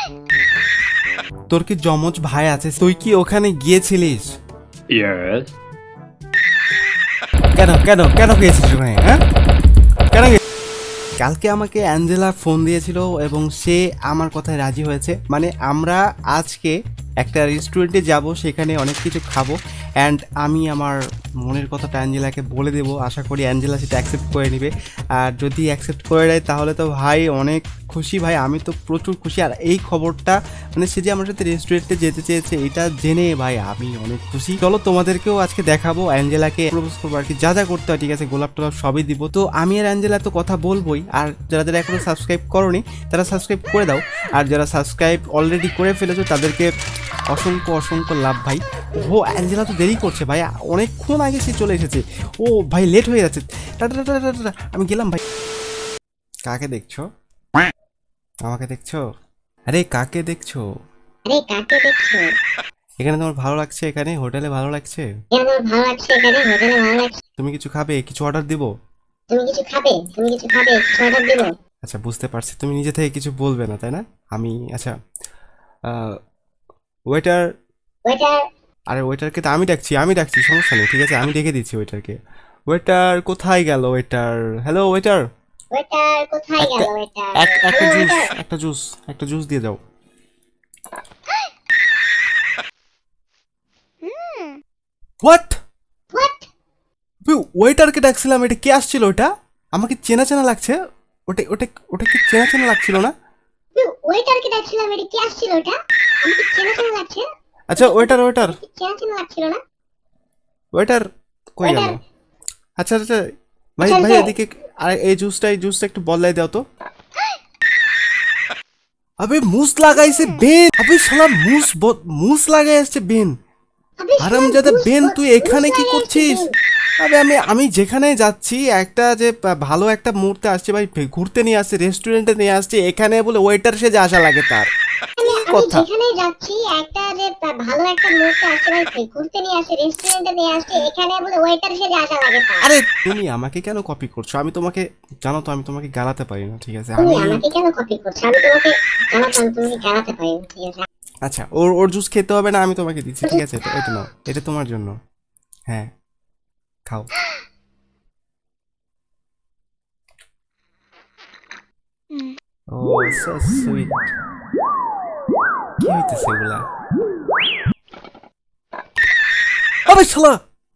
তোর কি যমজ ভাই আছে? তুই কি ওখানে গিয়েছিলিস? Yes. কেন কেন কেন গিয়েছিস ওখানে? হ্যাঁ, কেন? কালকে আমাকে অ্যাঞ্জেলা ফোন দিয়েছিল এবং সে আমার কথায় রাজি হয়েছে। মানে আমরা আজকে একটা রেস্টুরেন্টে যাব, সেখানে অনেক কিছু খাবো অ্যান্ড আমি আমার মনের কথাটা অ্যাঞ্জেলাকে বলে দেবো। আশা করি অ্যাঞ্জেলা সেটা অ্যাকসেপ্ট করে নেবে। আর যদি অ্যাকসেপ্ট করে নেয় তাহলে তো ভাই অনেক খুশি ভাই, আমি তো প্রচুর খুশি। আর এই খবরটা মানে সে যে আমার সাথে রেস্টুরেন্টে যেতে চেয়েছে এটা জেনে ভাই আমি অনেক খুশি। চলো তোমাদেরকেও আজকে দেখাবো অ্যাঞ্জেলাকে প্রপোজ করবো আর কি, যা যা করতে হয়। ঠিক আছে, গোলাপ টোলাপ সবই দিব। তো আমি আর অ্যাঞ্জেলা তো কথা বলবোই। আর যারা যারা এখনো সাবস্ক্রাইব করোনি তারা সাবস্ক্রাইব করে দাও, আর যারা সাবস্ক্রাইব অলরেডি করে ফেলেছো তাদেরকে অসংখ্য অসংখ্য লাভ ভাই। ও অ্যাঞ্জেলা তো দেরি করছে ভাই, অনেকক্ষণ আগে সে চলে এসেছে। ও ভাই লেট হয়ে যাচ্ছে, টাটা টাটা টাটা, আমি গেলাম ভাই। কাকে দেখছো? আমাকে দেখছো? আরে কাকে দেখছো? আরে কাকে দেখছো? এখানে তোমার ভালো লাগছে? এখানে হোটেলে ভালো লাগছে? আমার ভালো লাগছে, এখানে হোটেলে ভালো লাগছে। তুমি কিছু খাবে? কিছু অর্ডার দিব? তুমি কিছু খাবে? কিছু অর্ডার দিব? আচ্ছা বুঝতে পারছি, তুমি নিজে থেকে কিছু বলবে না তাই না? আমি আচ্ছা ওয়েটার। ওয়েটার। আরে ওয়েটারকে তো আমি ডাকছি, সমস্যা নেই, ঠিক আছে আমি ডেকে দিচ্ছি ওয়েটারকে। ওয়েটার কোথায় গেল ওয়েটার? হ্যালো ওয়েটার, ওয়েটার কোথায় গেল? ওয়েটার একটা জুস, একটা জুস দিয়ে যাও। হোয়াট? ওয়েটারকে ডাকছিলাম, এটা কে আসছিল? ওটা আমাকে চেনা চেনা লাগছে। ওটা ওটা ওটা কি চেনা চেনা লাগছিল না? ওয়েটারকে ডাকছিলাম, এটা কি আসছিল? ওটা আমাকে চেনা চেনা লাগছে। আচ্ছা ওয়েটার ওয়েটার চেনা চেনা লাগছিল না? ওয়েটার কই গেল? আচ্ছা আচ্ছা ভাই ভাই এদিকে। আর এই জুসটা একটু বদলাই দাও তো। আবে মুস লাগাইছে বেন, আবে শালা মুস লাগাই আসছে বেন। হারামজাদা বেন, তুই এখানে কি করছিস? আবে আমি যেখানে যাচ্ছি একটা যে ভালো একটা মুহূর্তে আসছে ভাই, ঘুরতে নিয়ে আসছে, রেস্টুরেন্টে নিয়ে আসছে, এখানে বলে ওয়েটার সেজে আসা লাগে তার কথা। যেখানে যাচ্ছি একটা যে ভালো একটা মুহূর্তে আসছে ভাই, ঘুরতে নিয়ে আসছে, রেস্টুরেন্টে নিয়ে আসছে, এখানে বলে ওয়েটার সেজে আসা লাগে তার। আরে তুমি আমাকে কেন কপি করছো? আমি তোমাকে জানো তো, আমি তোমাকে গালাতে পারি না, ঠিক আছে? তুমি আমাকে কেন কপি করছো? আমি তোমাকে জানো তো, আমি তোমাকে গালাতে পারি না, ঠিক আছে? আচ্ছা ওর ওর জুস খেতে হবে না, আমি তোমাকে দিচ্ছি, ঠিক আছে? এটা নাও, এটা তোমার জন্য। হ্যাঁ খাও। Oh so sweet. কি হইতেছে এগুলা? আবে শালা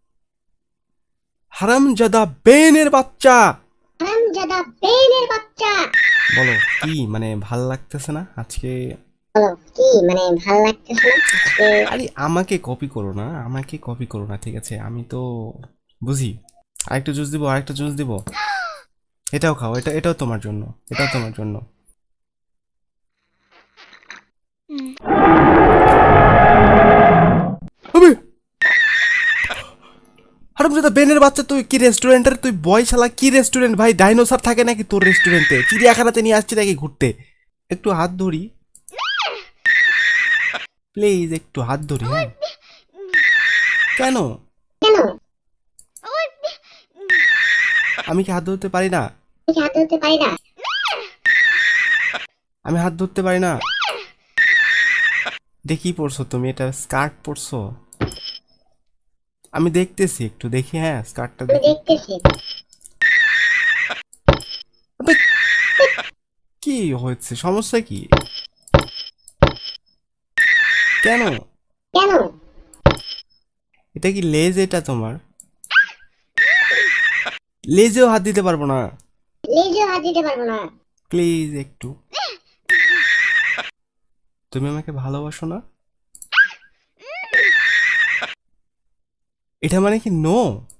হারামজাদা বেনের বাচ্চা। হারামজাদা বেনের বাচ্চা। বলো কি মানে ভাল লাগতেছে না আজকে? বলো কি মানে ভাল লাগতেছে না আজকে? আরে আমাকে কপি করো না, আমাকে কপি করো না, ঠিক আছে? আমি তো বুঝি। আরেকটা জুস দিব, আরেকটা জুস দিব। এটাও খাও, এটাও তোমার জন্য, এটাও তোমার জন্য। হারামজাদা বেনের বাচ্চা, তুই কি রেস্টুরেন্টের তুই বয় শালা? কি রেস্টুরেন্ট ভাই? ডাইনোসর থাকে নাকি তোর রেস্টুরেন্টে? চিড়িয়াখানাতে নিয়ে আসছি নাকি ঘুরতে? একটু হাত ধরি প্লিজ, একটু হাত ধরি। হ্যাঁ কেন? কেন? আমি কি হাত ধরতে পারি না? আমি হাত ধরতে পারি না? আমি হাত ধরতে পারি না? এটা কি পরছো তুমি? এটা স্কার্ট পরছো? আমি দেখতেছি, একটু দেখি। হ্যাঁ স্কার্টটা আমি দেখি। দেখতেছি। আবে, কি হয়েছে? সমস্যা কি? কেন? কেন? এটা কি লেজ? এটা তোমার লেজেও হাত দিতে পারবো না? লেজেও হাত দিতে পারবো না? প্লিজ একটু। তুমি আমাকে ভালোবাসো না? এটা মানে কি নো?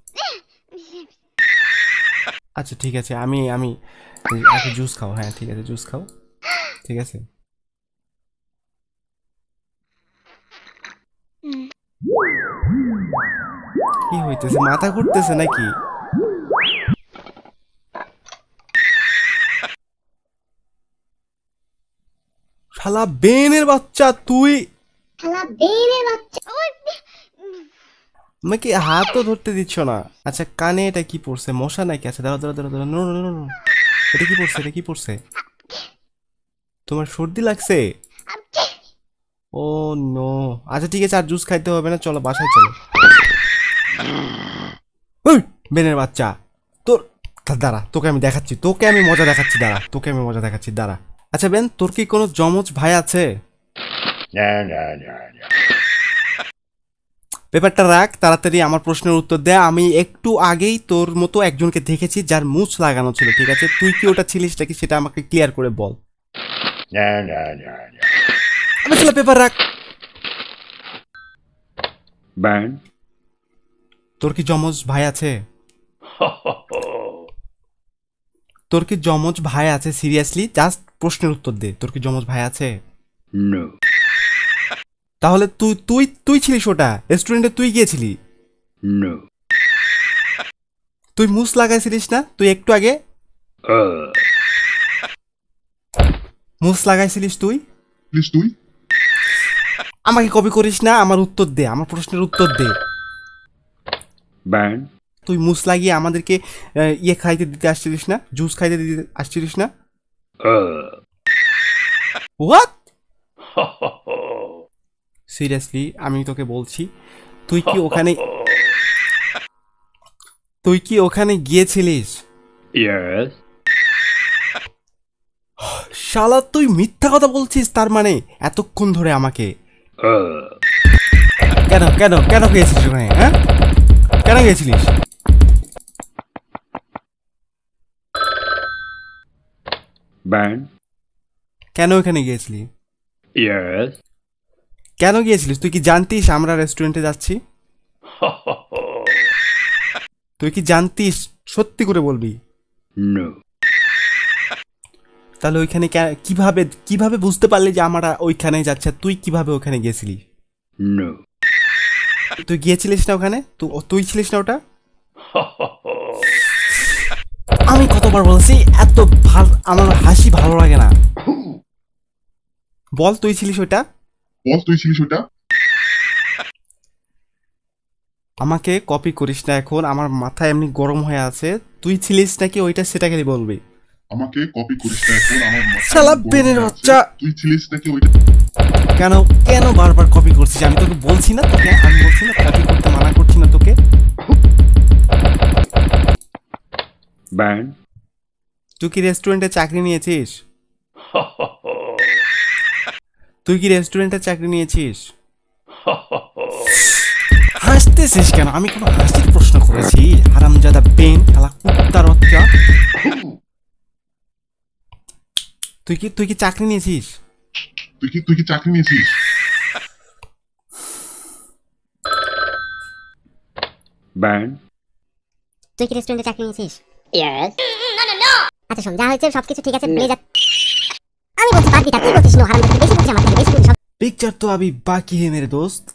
আচ্ছা ঠিক আছে, আমি আমি একটা জুস খাও। হ্যাঁ ঠিক আছে, জুস খাও, ঠিক আছে? কি হইতেছে? মাথা ঘুরতেছে নাকি? শালা বেনের বাচ্চা তুই শালা বেনের বাচ্চা। আমাকে হাতও ধরতে দিচ্ছ না। আচ্ছা কানে এটা কি পড়ছে? মশা নাকি? আচ্ছা দাঁড়া দাঁড়া দাঁড়া দাঁড়া, নো নো নো নো, এটা কি পড়ছে? এটা কি পড়ছে? তোমার সর্দি লাগছে? ও নো, আচ্ছা ঠিক আছে, আর জুস খাইতে হবে না, চলো বাসায় চলো। ওই বেনের বাচ্চা, তোর দাঁড়া, তোকে আমি দেখাচ্ছি, তোকে আমি মজা দেখাচ্ছি, দাঁড়া, তোকে আমি মজা দেখাচ্ছি, দাঁড়া। আচ্ছা বেন, তোর কি কোনো জমজ ভাই আছে? পেপারটা রাখ, তাড়াতাড়ি আমার প্রশ্নের উত্তর দে। আমি একটু আগেই তোর মতো একজনকে দেখেছি যার মুছ লাগানো ছিল, ঠিক আছে? তুই কি ওটা ছিলিস নাকি সেটা আমাকে ক্লিয়ার করে বল। আমি ছিল, পেপার রাখ। তোর কি জমজ ভাই আছে? তোর কি জমজ ভাই আছে? সিরিয়াসলি জাস্ট প্রশ্নের উত্তর দে, তোর কি জমজ ভাই আছে? তাহলে তুই তুই তুই ছিলিস ওটা রেস্টুরেন্টে, তুই গিয়েছিলি? তুই মুস লাগাইছিলিস না তুই একটু আগে? মুস লাগাইছিলিস তুই? আমাকে কপি করিস না, আমার উত্তর দে, আমার প্রশ্নের উত্তর দে। তুই মুস লাগিয়ে আমাদেরকে ইয়ে খাইতে দিতে আসছিলিস না, জুস খাইতে দিতে আসছিলিস না? হোয়াট? সিরিয়াসলি আমি তোকে বলছি, তুই কি ওখানে তুই কি ওখানে গিয়েছিলিস? শালা তুই মিথ্যা কথা বলছিস তার মানে এতক্ষণ ধরে আমাকে। কেন কেন কেন গিয়েছিলিস ওখানে? হ্যাঁ, কেন গিয়েছিলিস? কেন ওখানে গিয়েছিলি? কেন গিয়েছিলিস? তুই কি জানতিস আমরা রেস্টুরেন্টে যাচ্ছি? তুই কি জানতিস? সত্যি করে বলবি। তাহলে ওইখানে কিভাবে কিভাবে বুঝতে পারলি যে আমরা ওইখানে যাচ্ছে? তুই কিভাবে ওখানে গেছিলি? তুই গিয়েছিলিস না ওখানে? তুই ছিলিস না ওটা? আমি কতবার বলছি এত আমার হাসি ভালো লাগে না। বল তুই ছিলিস ওটা? আমাকে কপি করিস না এখন, আমার মাথা এমনি গরম হয়ে আছে। তুই ছিলিস নাকি ওইটা সেটা খালি বলবি। আমাকে কপি করিস না এখন, আমার মাথা শালা বেনের বাচ্চা, তুই ছিলিস নাকি ওইটা? কেন কেন বারবার কপি করছিস? আমি তোকে বলছি না, তোকে আমি বলছি না কপি করতে মানা করছি না তোকে। তুই কি রেস্টুরেন্টে চাকরি নিয়েছিস? তুই কি রেস্টুরেন্টে চাকরি নিয়েছিস? হাসতেছিস কেন? আমি কোনো হাসির প্রশ্ন করেছি? হারামজাদা পেন, শালা কুত্তার বাচ্চা। তুই কি চাকরি নিয়েছিস? তুই কি চাকরি নিয়েছিস? তুই কি রেস্টুরেন্টে চাকরি নিয়েছিস? আচ্ছা শোন, যা হয়েছে সবকিছু ঠিক আছে, প্লিজ। আমি বলছি বাদ দিতা, তুই বলছিস নো, হারামজাদা বেশি বলছিস, আমার থেকে বেশি বলছিস। पिक्चर तो अभी बाकी है मेरे दोस्त।